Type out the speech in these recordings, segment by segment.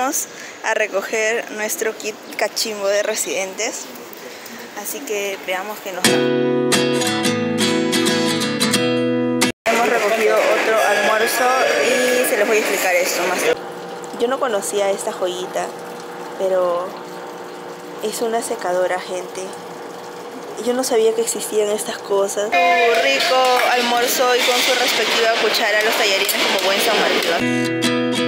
Vamos a recoger nuestro kit cachimbo de residentes, así que veamos que nos dan. Hemos recogido otro almuerzo y se les voy a explicar esto más. Yo no conocía esta joyita, pero es una secadora, gente. Yo no sabía que existían estas cosas. Un rico almuerzo y con su respectiva cuchara los tallarines como buen samaritano.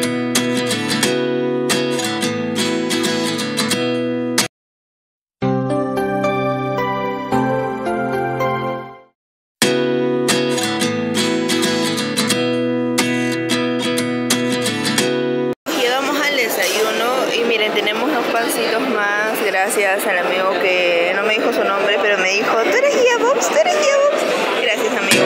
Tenemos unos pancitos más, gracias al amigo que no me dijo su nombre, pero me dijo, ¿tú eres Guía Box? ¿Tú eres Guía Box? Gracias, amigo.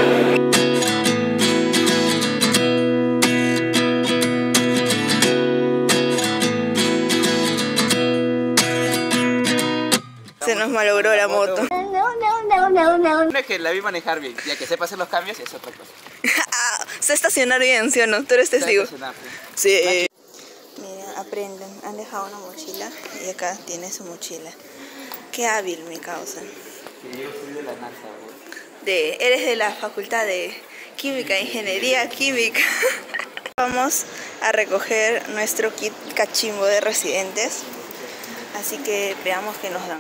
Se nos malogró la moto. No es que la vi manejar bien, ya que sepa hacer los cambios es otra cosa. Sé estacionar bien, ¿sí o no? Tú eres testigo. Sí. Aprenden, han dejado una mochila y acá tiene su mochila. Qué hábil, mi causa. Sí, yo soy de la NASA, Eres de la Facultad de Química, Ingeniería Química. Vamos a recoger nuestro kit cachimbo de residentes, así que veamos qué nos dan.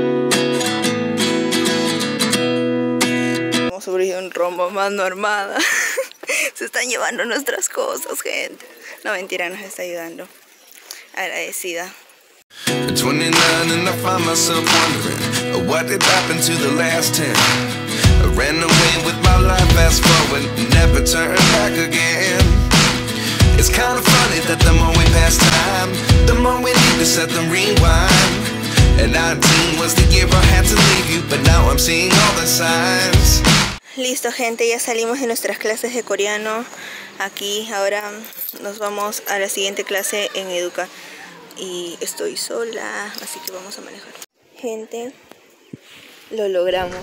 Hemos sufrido un rombo, mano armada. Se están llevando nuestras cosas, gente. No, mentira, nos está ayudando. Agradecida. 29 and I find myself wondering what did happen to the last 10. I ran away with my life, fast forward, never turn back again. It's kind of funny that the more we pass time, the more we need to set the rewind. And 19 was the year I had to leave you, but now I'm seeing all the signs. Listo, gente, ya salimos de nuestras clases de coreano. Aquí ahora nos vamos a la siguiente clase en Educa. Y estoy sola, así que vamos a manejar. Gente, lo logramos.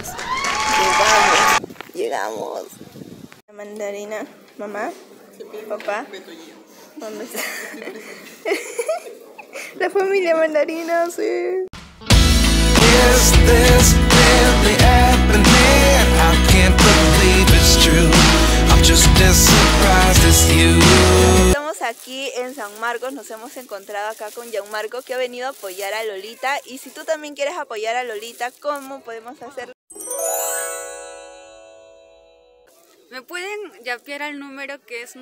Llegamos. La mandarina, mamá, papá. ¿Dónde está? La familia mandarina, sí. Is this really happening? I can't believe it's true. I'm just as surprised as you. Estamos aquí en San Marcos, nos hemos encontrado acá con Gianmarco, que ha venido a apoyar a Lolita. Y si tú también quieres apoyar a Lolita, ¿cómo podemos hacerlo? Me pueden yapear al número que es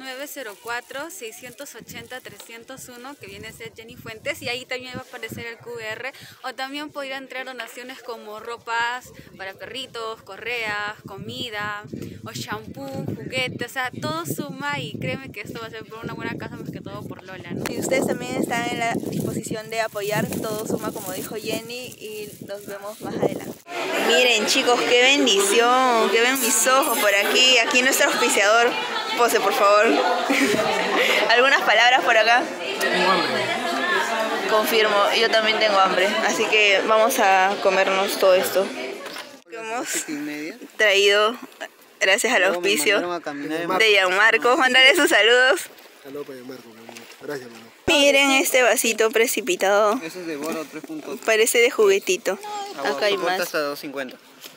904-680-301, que viene a ser Jenny Fuentes, y ahí también va a aparecer el QR. O también podrían traer donaciones como ropas para perritos, correas, comida, o shampoo, juguetes, o sea, todo suma, y créeme que esto va a ser por una buena causa, más que todo por Lola, ¿no? Si ustedes también están en la disposición de apoyar, todo suma, como dijo Jenny, y nos vemos más adelante. Miren, chicos, qué bendición, que ven mis ojos por aquí. Aquí nuestro auspiciador, pose por favor. ¿Algunas palabras por acá? Tengo hambre. Confirmo, yo también tengo hambre, así que vamos a comernos todo esto que hemos traído gracias al auspicio de Gianmarco. Mandarle sus saludos. Saludos para Gianmarco, gracias, mamá. Miren este vasito precipitado. Ese es de Boro 3.0. Parece de juguetito. Acá hay más. Hasta 250.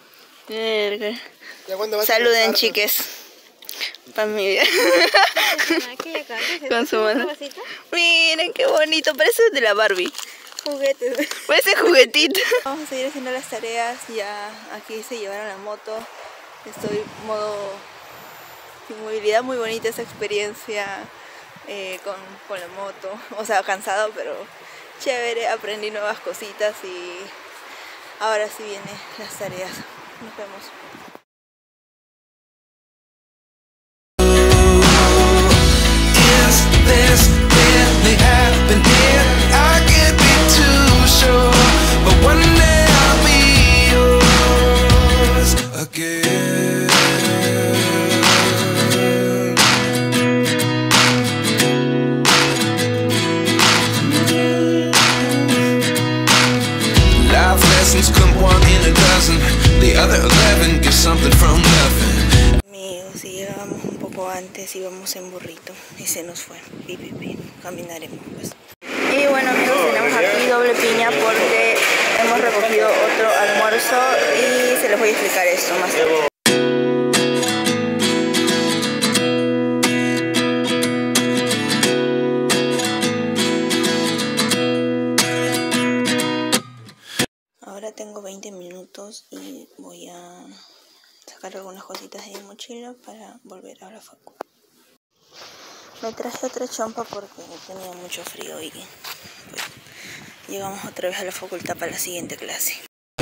Saluden, chiques. Para mi vida. Con su mano. Miren qué bonito, parece de la Barbie. Juguetes. Parece juguetito. Vamos a seguir haciendo las tareas. Ya aquí se llevaron la moto. Estoy modo sin movilidad. Muy bonita esa experiencia con la moto. O sea, cansado, pero chévere. Aprendí nuevas cositas y ahora sí vienen las tareas. Nos vemos. Amigos, si llegábamos un poco antes íbamos en burrito y se nos fue. Caminaremos pues. pedido otro almuerzo y se les voy a explicar esto más tarde. Ahora tengo 20 minutos y voy a sacar algunas cositas de mi mochila para volver a la facu. Me traje otra chompa porque tenía mucho frío y pues, llegamos otra vez a la facultad para la siguiente clase.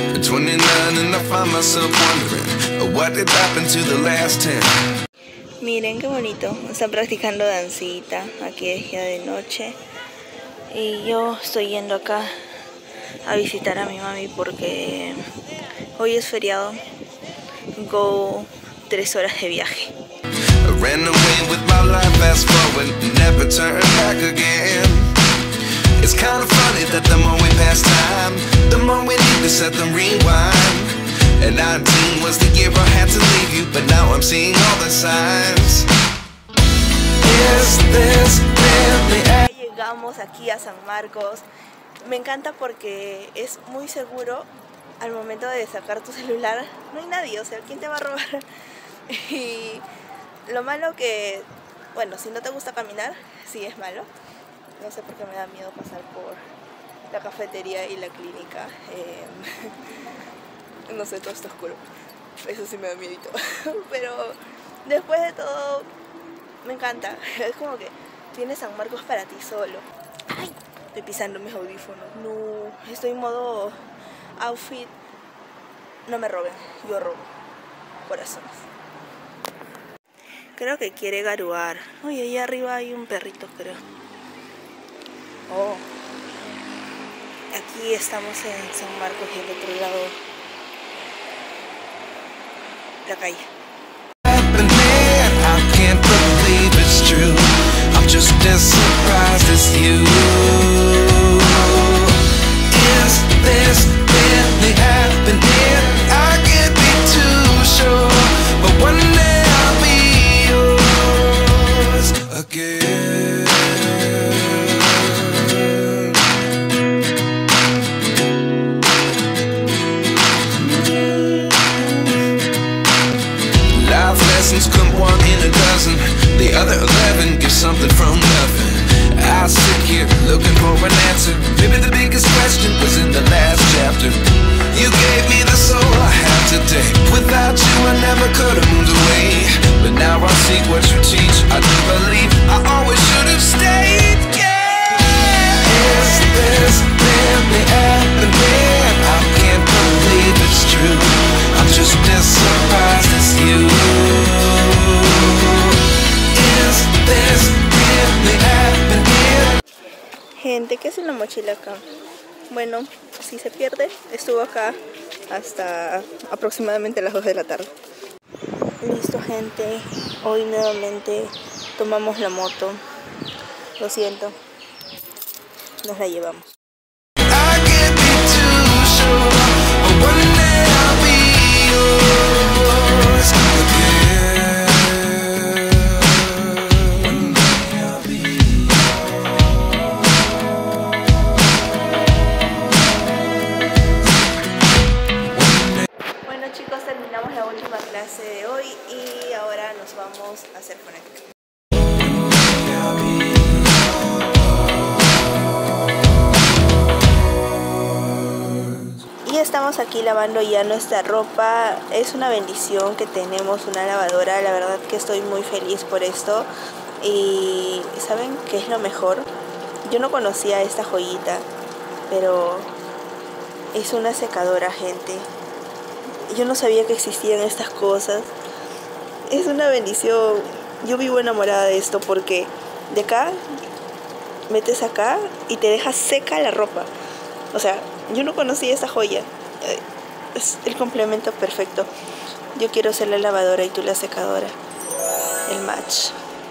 Miren qué bonito, están practicando dancita, aquí es ya de noche y yo estoy yendo acá a visitar a mi mami porque hoy es feriado. Go 3 horas de viaje. Ran away with my life, fast forward, never turn back again. It's kind of funny that the more we pass time, the more we need to set the rewind. And 19 was the year I had to leave you, but now I'm seeing all the signs. Is this really? Llegamos aquí a San Marcos. Me encanta porque es muy seguro. Al momento de sacar tu celular no hay nadie, o sea, ¿quién te va a robar? Y lo malo que, bueno, si no te gusta caminar, sí es malo. No sé por qué me da miedo pasar por la cafetería y la clínica. No sé, todo está oscuro. Eso sí me da miedito. Pero después de todo, me encanta. Es como que tienes San Marcos para ti solo. ¡Ay! Estoy pisando mis audífonos. No, estoy en modo outfit. No me roben, yo robo corazones. Creo que quiere garuar. Uy, ahí arriba hay un perrito, creo. Oh. Aquí estamos en San Marcos y al otro lado la calle. I can't believe it's true. I'm just as surprised as you. Is this really happening? I can't be too sure, but one day I'll be yours again. Life lessons come 1 in a dozen. The other 11 give something from nothing. I sit here looking for an answer. Maybe the biggest question was in the last chapter. You gave me the soul I have today. Without you I never could have moved away. But now I see what you teach. I do believe I always should have stayed. Yeah. Is this really happening? I can't believe it's true. I'm just as surprised as you. Is this really happening? Gente, ¿qué hace la mochila acá? Bueno, si se pierde, estuvo acá hasta aproximadamente las 2 de la tarde. Listo, gente. Hoy nuevamente tomamos la moto. Lo siento. Nos la llevamos. Terminamos la última clase de hoy y ahora nos vamos a hacer fonética. Y estamos aquí lavando ya nuestra ropa. Es una bendición que tenemos una lavadora. La verdad que estoy muy feliz por esto. Y ¿saben qué es lo mejor? Yo no conocía esta joyita, pero es una secadora, gente. Yo no sabía que existían estas cosas. Es una bendición. Yo vivo enamorada de esto porque de acá metes acá y te deja seca la ropa. O sea, yo no conocía esta joya. Es el complemento perfecto. Yo quiero ser la lavadora y tú la secadora. El match.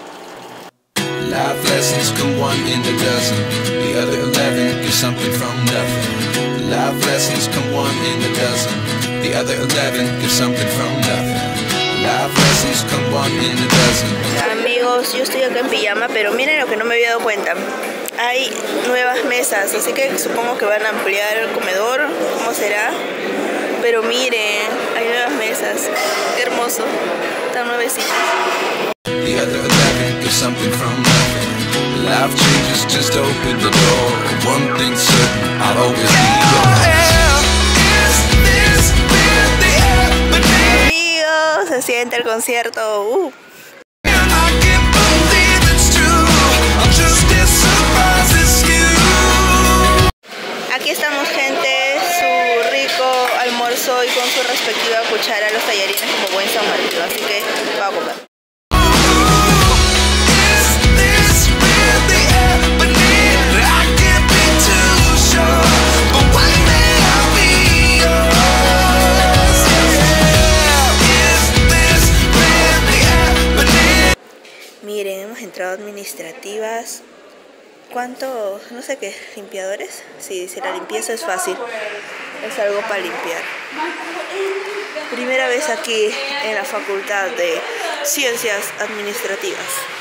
Life lessons come 1 in a dozen. The other 11 give something from nothing. Life lessons come 1 in a dozen. The other 11 give something from nothing. Life lessons come 1 in a dozen. Amigos, yo estoy acá en pijama, pero miren lo que no me había dado cuenta. hay nuevas mesas, así que supongo que van a ampliar el comedor, ¿cómo será? Pero miren, hay nuevas mesas, qué hermoso, están nuevecitas. The other 11 is something from nothing. Life changes, just open the door. One thing's certain, I'll always be yours. Amigos, se siente el concierto. Aquí estamos, gente, su rico almuerzo y con su respectiva cuchara, los tallarines como buen San Martín, así que va a comer. Miren, hemos entrado a administrativas. ¿Cuánto? No sé qué, ¿limpiadores? Sí, dice la limpieza es fácil. Es algo para limpiar. Primera vez aquí en la Facultad de Ciencias Administrativas.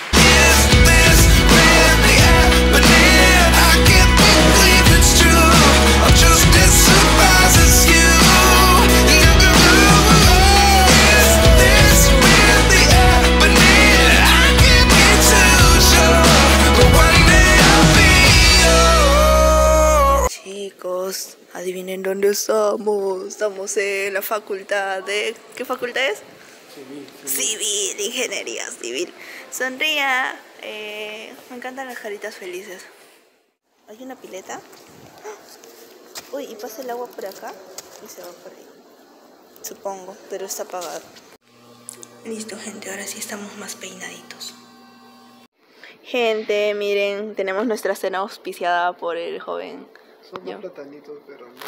Chicos, adivinen dónde estamos. Estamos en la facultad de... ¿Qué facultad es? Civil, Ingeniería Civil. Sonría. Me encantan las caritas felices. ¿Hay una pileta? Uy, y pasa el agua por acá y se va por ahí. Supongo, pero está apagado. Listo, gente, ahora sí estamos más peinaditos. Gente, miren, tenemos nuestra cena auspiciada por el joven. Son dos platanitos, pero no.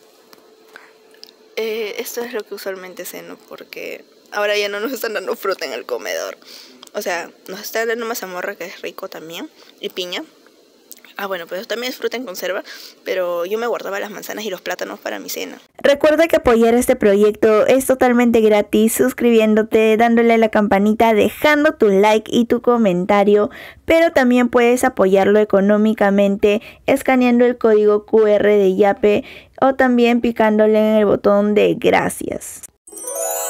Esto es lo que usualmente ceno, porque ahora ya no nos están dando fruta en el comedor. O sea, nos están dando mazamorra, que es rico también, y piña. Ah, bueno, pues también es fruta en conserva, pero yo me guardaba las manzanas y los plátanos para mi cena. Recuerda que apoyar este proyecto es totalmente gratis, suscribiéndote, dándole a la campanita, dejando tu like y tu comentario, pero también puedes apoyarlo económicamente escaneando el código QR de Yape o también picándole en el botón de gracias.